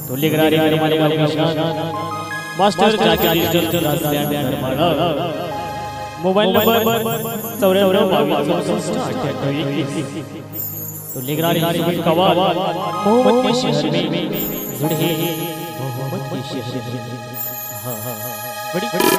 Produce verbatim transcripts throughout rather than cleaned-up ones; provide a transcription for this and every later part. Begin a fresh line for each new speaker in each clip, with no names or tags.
तो लिगरारी करमाने वाले निशान मास्टर जाके digital class lab Karmada mobile number चौरानवे बाईस चौसठ अट्ठाईस। तो लिगरारी सुबह कवाल मोहम्मद के शहर में जुड़े मोहम्मद के शहर में हाँ हाँ बड़ी बड़ी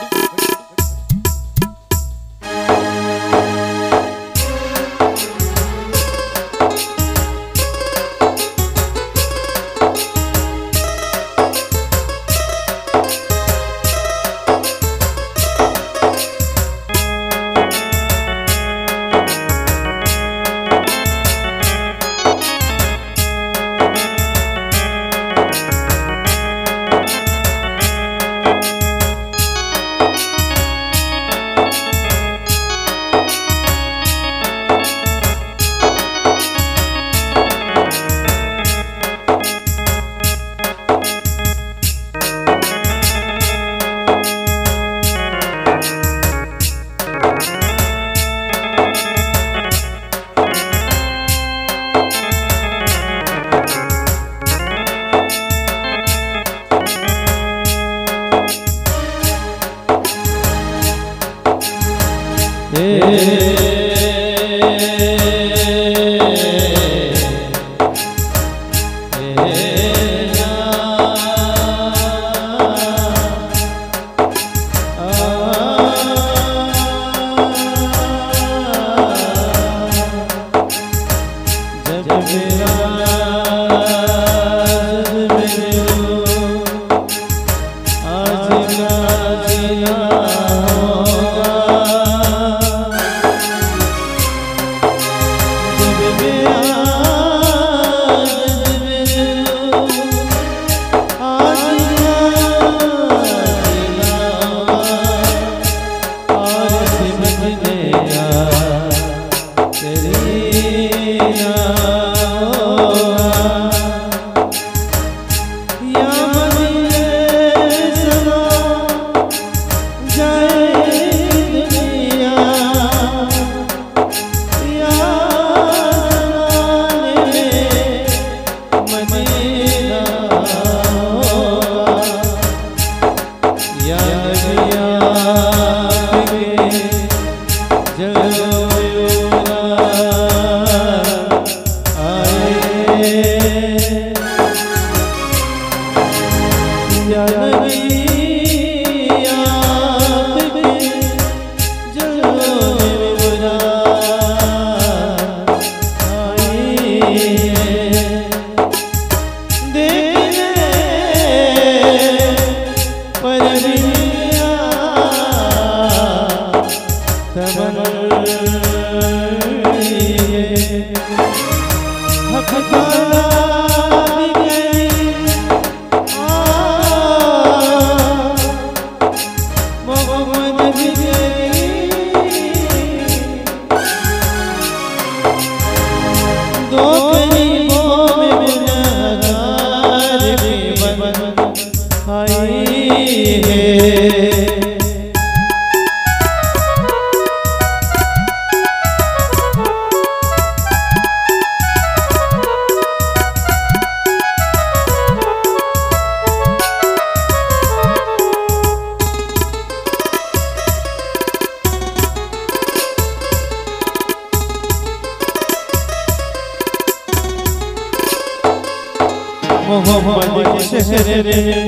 मोहम्मद के शहर में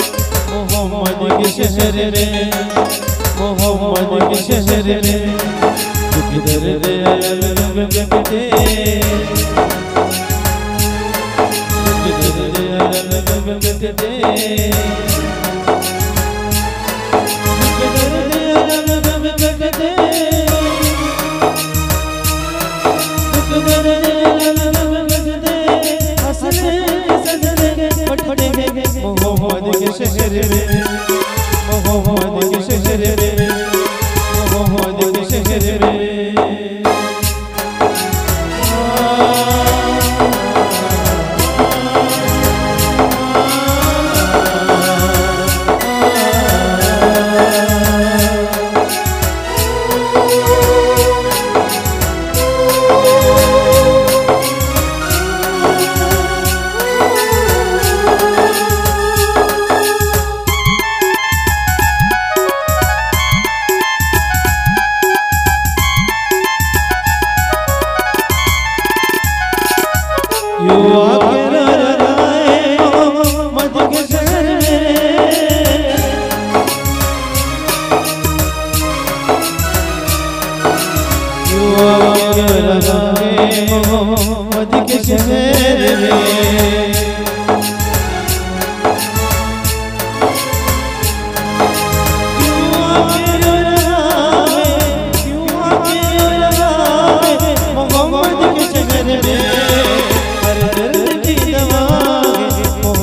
मोहम्मद के शहर में मोहम्मद के शहर में किधर दे अलग लगते किधर दे अलग लगते किधर दे अलग लगते किधर दे अलग लगते हंसने मोहम्मद के शहर में मोहम्मद के शहर में मोहम्मद के शहर में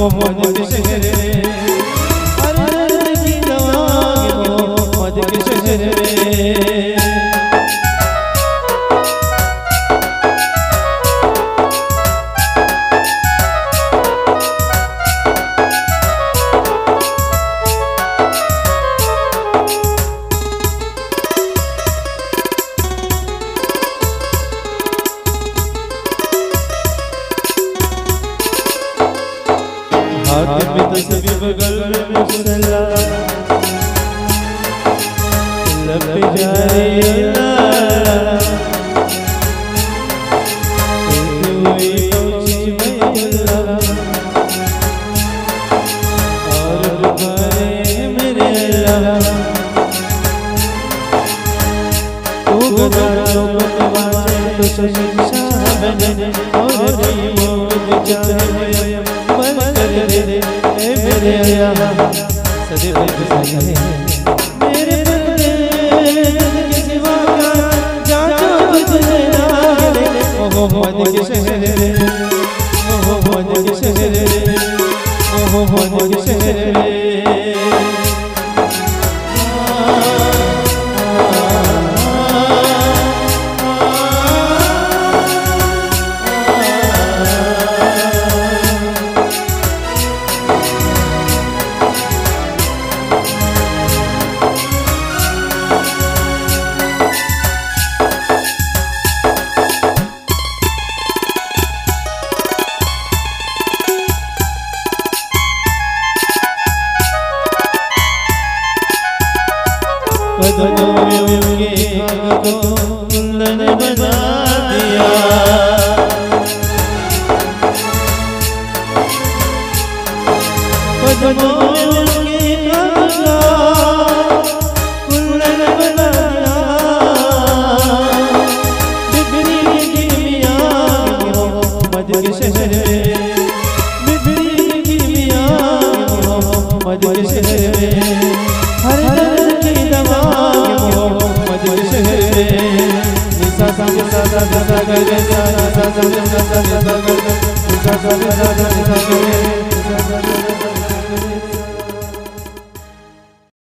मोहम्मद के शहर में, हर दर्द की दवा मोहम्मद के शहर में। हाथ में तस्बीह बगल में मुसल्ला, लब पे जारी अल्लाह, कहती हुई पहुंची बैतुल्लाह, और पुकारे मेरे अल्लाह। तू गदारों को नवाजे तो शहंशाह बने, और गरीबों को चाहे मन कर दे ए मेरे अल्लाह। सदैव सही है मेरे बंदे के सिवा का जानो तुझे नाले। मोहम्मद के शहर में, मोहम्मद के शहर में, मोहम्मद के शहर में। कदमों में उनके खाक को कुंदन बना दिया, कदमों में उनके खाक को कुंदन बना दिया। बिगड़ी की मियां मोहम्मद के शहर में, बिगड़ी की मियां मोहम्मद के शहर में, हर दर्द की दवा मोहम्मद के शहर में। निसा सा सा सा सा कर दे, सा सा सा सा सा सा कर दे, निसा सा सा सा सा कर दे, निसा सा सा सा